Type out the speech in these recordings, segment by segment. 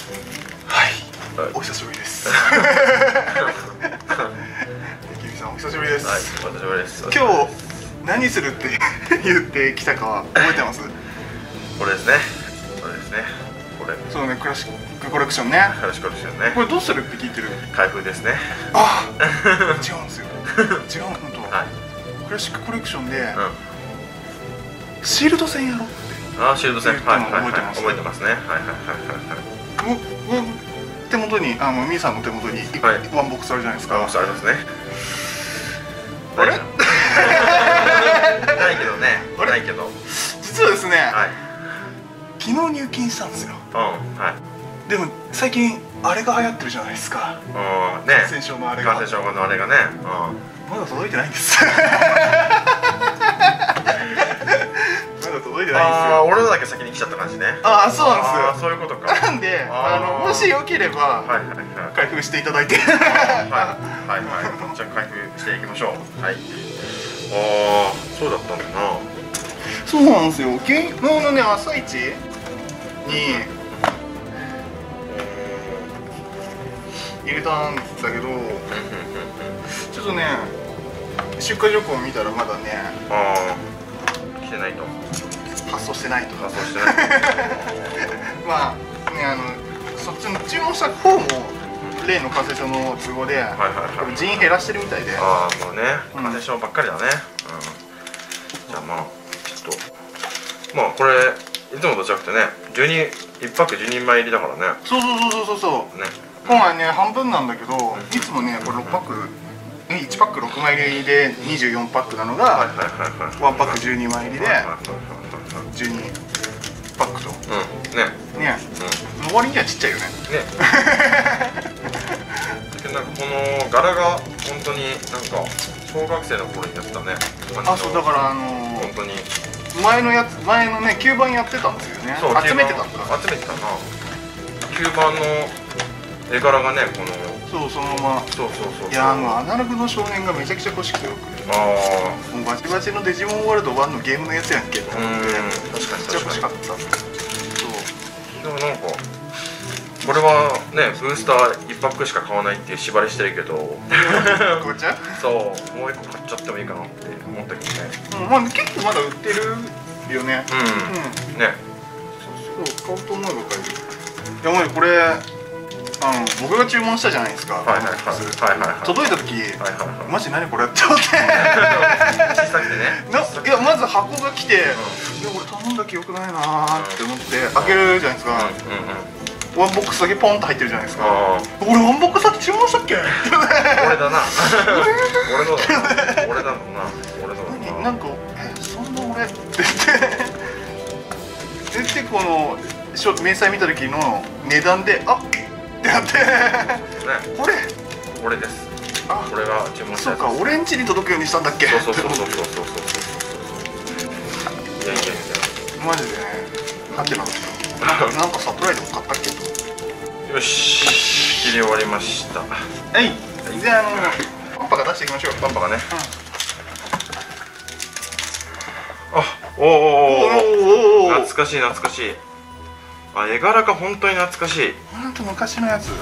お久しぶりです。ゆきみさんお久しぶりです。 はい、お久しぶりです。 今日何するって言ってきたかは覚えてます？ これですね。これですね。これ。 そうね、クラシックコレクションね。 クラシックコレクションね。 これどうするって聞いてる？ 開封ですね。 あ、違うんですよ。違う、本当。 はい。 クラシックコレクションでシールド戦やろうって。 あ、シールド戦。はいはいはい。 覚えてますね。 はいはいはいはいはい。 手元にみーさんの手元にワンボックスあるじゃないですか。 ワンボックスありますね。 あれ？ ないけどね。ないけど。 実はですね。 はい。 昨日入金したんですよ。 はい。 でも最近あれが流行ってるじゃないですか。 ね。 感染症のあれが。 感染症のあれがね。 まだ届いてないんです。まだ届いてないんですよ。 俺のだけ先に来ちゃった感じね。 ああ、そうなんですよ。 そういうことか。 なんでもしよければ開封していただいて。はいはいはい。じゃあ開封していきましょう。はい。ああ、そうだったんだな。 そうなんですよ。昨日のね、朝一に入れたんだけど、ちょっとね、出荷情報を見たらまだね、 来てないと。 発送してないと。 発送してない。 まあね、そっちの注文した方も例の感染症の都合で人員減らしてるみたいで。 ああ、もうね、感染症ばっかりだね。じゃあまあちょっとまあこれいつもと違くてね、1パック10人前入りだからね。 そうね。今回ね半分なんだけど、いつもねこれ6パック1パック6枚入りで24パックなのが1パック12枚入りで12パックと。ね、の割にはちっちゃいよね。 なんかこの柄が本当になんか小学生の頃にやってたね。 あ、そうだから本当に前のね吸盤やってたんですよね。集めてたんだ。 集めてたな。吸盤の絵柄がね、このそうそのまま。いや、アナログの少年がめちゃくちゃ欲しくてよく。もうバチバチのデジモンワールド1のゲームのやつやんけど。確かにめっちゃ欲しかった。そう。 でもなんかこれはね、ブースター1パックしか買わないっていう縛りしてるけど、 こっちゃそう、もう1個買っちゃってもいいかなって思ったけどね。 まあ結構まだ売ってるよね。 ね。 そう、買おうと思えば買える。いや、もうこれ僕が注文したじゃないですか。届いた時マジ何これって思って。 小さくてね。 いや、まず箱が来て、いや俺頼んだ記憶ないなーって思って開けるじゃないですか。ワンボックスだけポンと入ってるじゃないですか。俺ワンボックスだけ注文したっけ？ 俺だな。俺のだな。俺だな。 なんかそんな俺って言ってこの明細見た時の値段でってなって、これ俺です。これが注文したやつ。 そうか、俺ん家に届くようにしたんだっけ。 そう。いやマジでね、ハテナだった。なんかサプライズも買ったっけと。 よし、切り終わりました。 はい。じゃあパパが出していきましょう。 パパがね。お、懐かしい。絵柄が本当に懐かしい。 本当昔のやつ。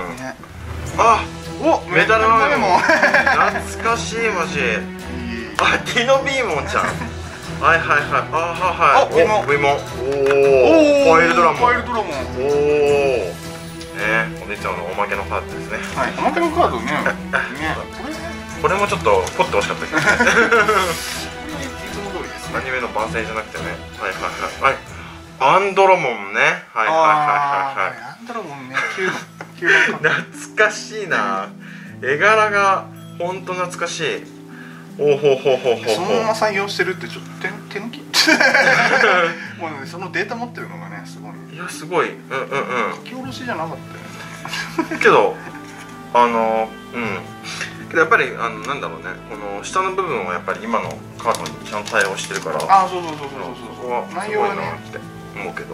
メダルメモ。懐かしいマジ。ティノビーモンちゃん。はい。ウィモン。ファイルドラモン。本日のおまけのカードですね。 はい、おまけのカードね。 これもちょっとポッて欲しかったけどね。アニメの番宣じゃなくてね。はい。アンドロモンね。 アンドロモンね。 懐かしいな。絵柄が本当懐かしい。そのまま採用してるってちょっと手抜き。もうね、そのデータ持ってるのがね、すごい。 いや、すごい。 書き下ろしじゃなかったよ。 けどけどやっぱりなんだろうね、この下の部分はやっぱり今のカードにちゃんと対応してるから。 そう。内容はねって思うけど。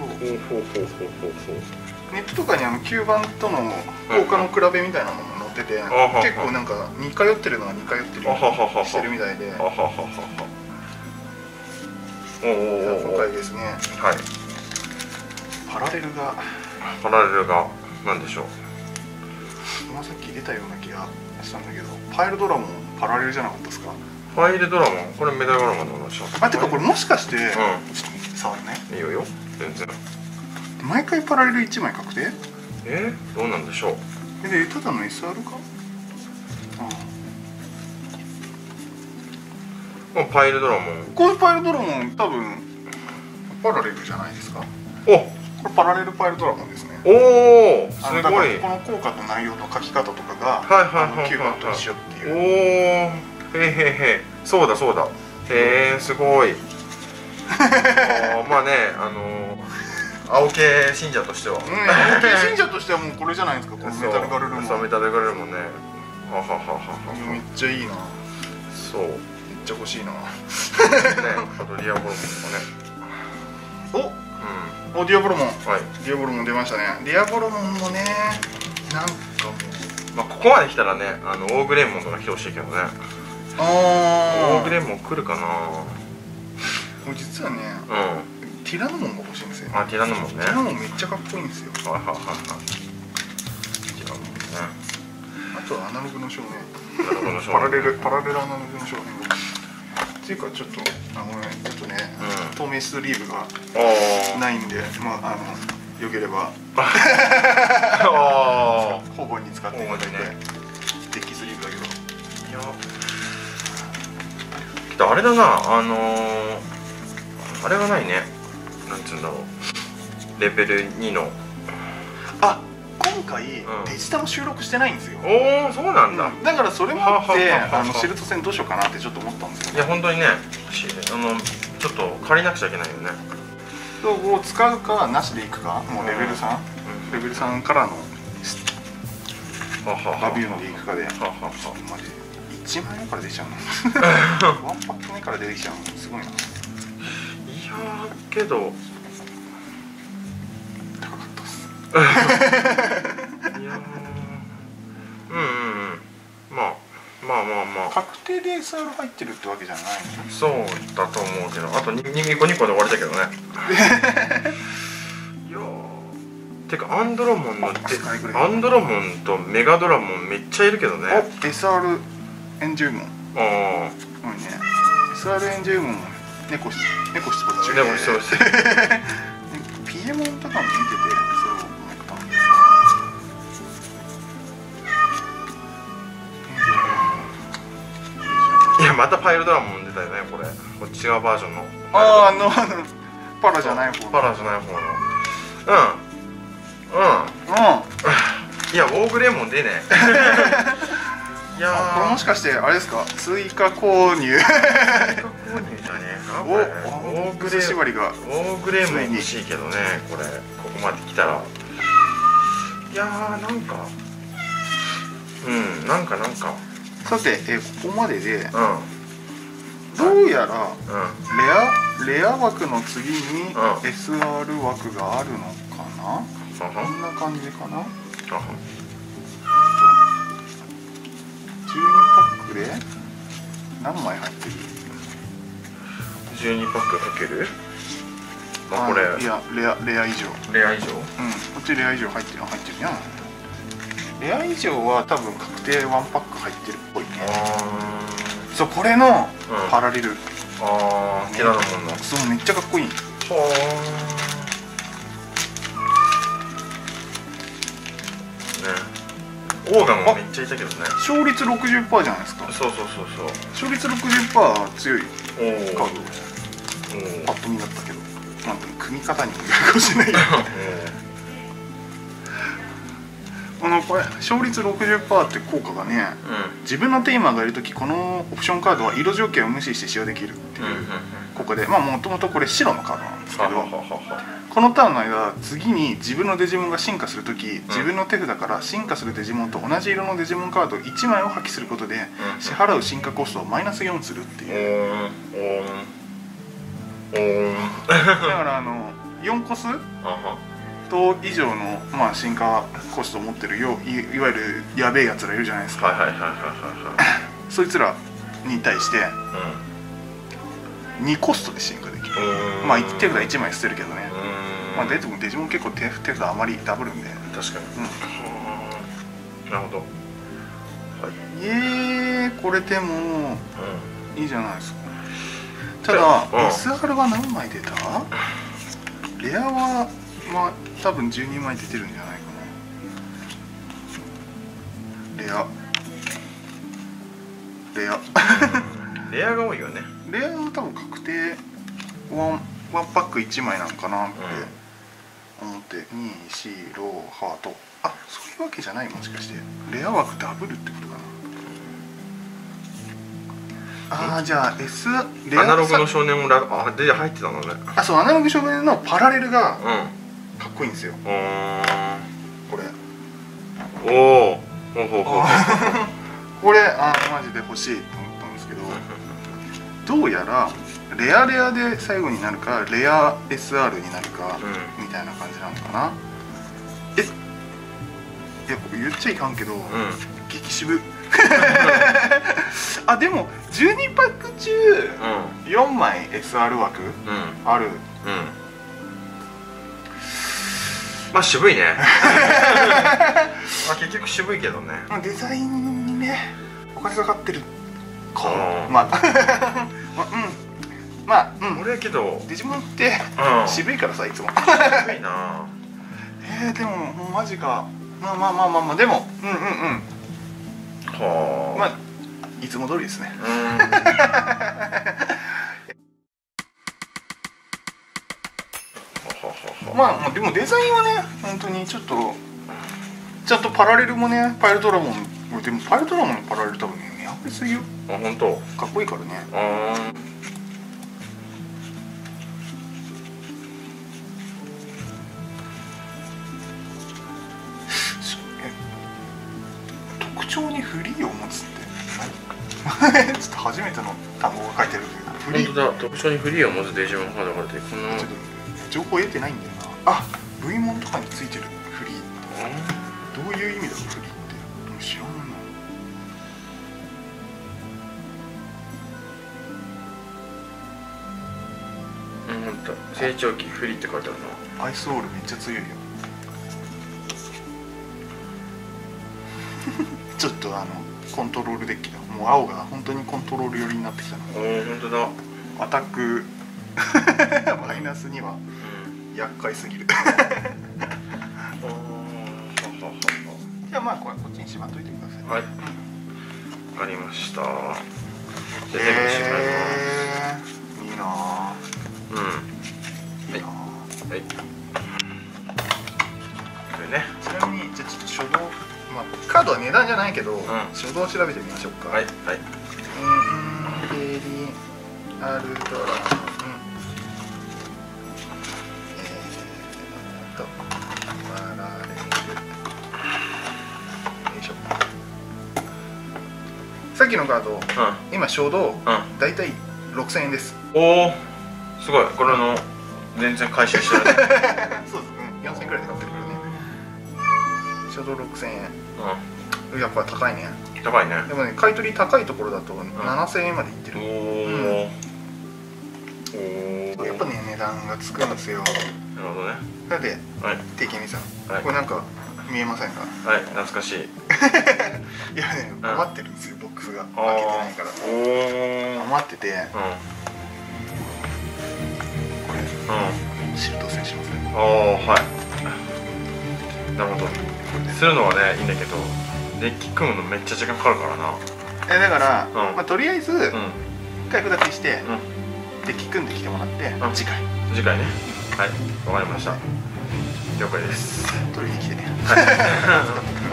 ネットとかに吸盤との効果の比べみたいなのも載ってて、結構なんか似通ってるのが似通ってるしてるみたいで。今回ですね、 パラレルが何でしょう。 今さっき出たような気がしたんだけど、パイルドラモンパラレルじゃなかったですか？ パイルドラモン、これメダルドラモンの話だ。 あ、てかこれもしかして、触るね。 いいよ全然。 毎回パラレル1枚確定？ どうなんでしょう。 で、ただの SR か？ パイルドラモン、 このパイルドラモン多分パラレルじゃないですか？これパラレルパイルドラモンですね。 おお、すごい。 この効果と内容の書き方とかがキューバと一緒っていう。 おお、へへ、そうだそうだ。すごい。まあね、青系信者としては、青系信者としてはもうこれじゃないですか。このメタルガルルも。 そう、メタルガルルもね。 めっちゃいいな。 そう、めっちゃ欲しいな。ね、 あとディアボロモンとかね。 お、ディアボロモン。ディアボロモン出ましたね。ディアボロモンもね、なんかもう、 まあここまで来たらね、オーグレンモンとか来てほしいけどね。オーグレンモン来るかな。 実はね、ティラノモンが欲しいんですよ。 ティラノモンね。 ティラノモンめっちゃかっこいいんですよ。 ティラノモンね。 あとはアナログの少年。パラレルアナログの少年。っていうかちょっとごめん、ちょっとね、透明スリーブがないんで、まあよければ交互に使っていただいて、デッキスリーブだけど。 けどあれだな、あれがないね。なんつうんだろう。レベル2の。 今回デジタも収録してないんですよ。 おお、そうなんだ。 だからそれもあってシルト戦どうしようかなってちょっと思ったんですよ。 いや本当にね、ちょっと借りなくちゃいけないよね。 を使うかなしでいくか、もうレベル3からのバビューのでいくかで、マジで1万円から出ちゃうの。ワンパック目から出てきちゃうのすごいな。いやけど高かったっす。 いやまあ確定で SR 入ってるってわけじゃないの。 そうだと思うけど、あと2個で終わりだけどね。いやてかアンドロモンとメガドラモンめっちゃいるけどね。 SR エンジューモン。SR エンジューモン猫出没中で。ピエモンとかも見ててそう思ったんですが、いやまたパイルドラモン出たよね。これこっち側バージョンの。 パラじゃない方の。 いやオーグレモン出ね。いやこれもしかしてあれですか、追加購入。 追加購入じゃねえか。 オーグレ縛りが。 オーグレモン欲しいけどね、これここまで来たら。いやなんかさて、ここまででどうやらレア枠の次に SR 枠があるのかな。こんな感じかな。12パックで何枚入ってる ？12パックかける？これいやレア以上。こっちレア以上入ってるやん。レア以上は多分確定1パック入ってるっぽいね。そう、これのパラレル。 ティラノモンの。 そう、めっちゃかっこいい。 オーガンもめっちゃいたけどね。 勝率 60% じゃないですか。 そう勝率 60% 強いカードパッと見だったけど、なんと組み方にもよるかもしれないけどこれ勝率 60% って効果がね、自分のテーマがいるときこのオプションカードは色条件を無視して使用できるっていう効果で、もともとこれ白のカードなんですけど、このターンの間次に自分のデジモンが進化するとき、自分の手札から進化するデジモンと同じ色のデジモンカード1枚を破棄することで支払う進化コストをマイナス4するっていう。だから4コスと以上の進化コストを持ってるいわゆるやべえやつらいるじゃないですか。そいつらに対して2コストで進化できる。手札1枚捨てるけどね。 まあデジモン結構手札あまりダブるんで。 確かに。なるほど。 これでもいいじゃないですか。ただ SR は何枚出た？レアは多分12枚出てるんじゃないかな。レアが多いよね。レアは多分確定ワンパック1枚なんかなって思って、2、4、ロー、ハート。あ、そういうわけじゃない。もしかしてレア枠ダブルってことかな。じゃあレアアナログの少年もで入ってたのね。 そう、アナログ少年のパラレルがかっこいいんですよ。これこれマジで欲しいと思ったんですけど、どうやらレアで最後になるかレア SR になるかみたいな感じなのかな。いや僕言っちゃいかんけど、激渋でも12パック中4枚 SR 枠ある。 まあ渋いね。結局渋いけどね。 デザインにねお金かかってるか。 俺けどデジモンって渋いからさ、いつも渋いな。 でももうマジか。でもいつも通りですね。でもデザインはね本当にちょっとちゃんとパラレルもね、パイルドラモン、でもパイルドラモンのパラレル多分ね見破りすぎよ。 本当かっこいいからね。特徴にフリーを持つって何？ちょっと初めての単語が書いてるけど。 本当だ、特徴にフリーを持つデジモンカードが出て、このちょっと情報得てないんだよな。V モンとかについてるフリーってどういう意味だろう。フリーって知らんな。 本当成長期フリーって書いてあるな。アイスオールめっちゃ強いよ。ちょっとコントロールデッキだ。もう青が本当にコントロール寄りになってきたな。 本当だ。 アタックマイナスには厄介すぎる。じゃあこっちにしまっといてください。 はい、わかりました。じゃあ全部しまいます。 いいな。 はい。これね。 ちなみにじゃあちょっと初動、カードは値段じゃないけど初動を調べてみましょうか。 はい。 ベリアルドラマラレル。よいしょ。さっきのカード、今初動だいたい6000円です。 おお、すごい。これの全然回収してない。 そうです。4000円くらいで買ってるからね。初動6000円。やっぱ高いね。 高いね。 でもね、買い取り高いところだと7000円までいってる。やっぱね、値段がつくんですよ。 なるほどね。 だってテケミさん、これなんか見えませんか？ はい、懐かしい。 いやね、余ってるんですよ、ボックスが開けてないから。余ってて、これシルト戦しますね。 はい。なるほど。するのはねいいんだけど、デッキ組むのめっちゃ時間かかるからな。 だからとりあえず一回札消してデッキ組んできてもらって次回ね。はい、わかりました。了解です。 取りに来てね。